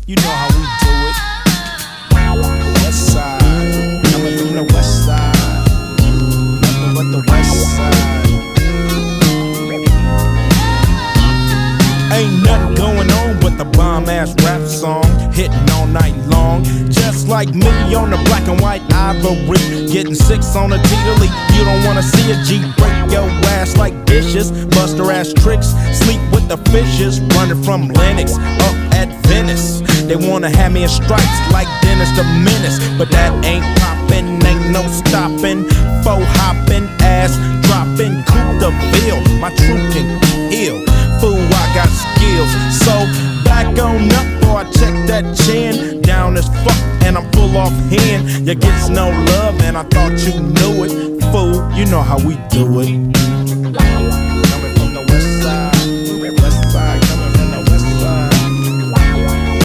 You know how we do it. West side, coming from the west side. Nothing but the west side. Ain't nothing going on but the bomb-ass rap song, hitting all night long. Just like me on the black and white ivory, getting 6 on a T-to-leap. You don't wanna see a G break your ass like dishes, bust her ass tricks, sleep with the fishes, running from Lennox up at Venice. They wanna have me in stripes like Dennis the Menace, but that ain't poppin', ain't no stopping. Faux hopping, ass dropping, coupe de ville, my truth can heal. Fool, I got skills, so back on up or I check that chin. Down as fuck and I'm full off hand. You gets no love and I thought you knew it. Fool, you know how we do it.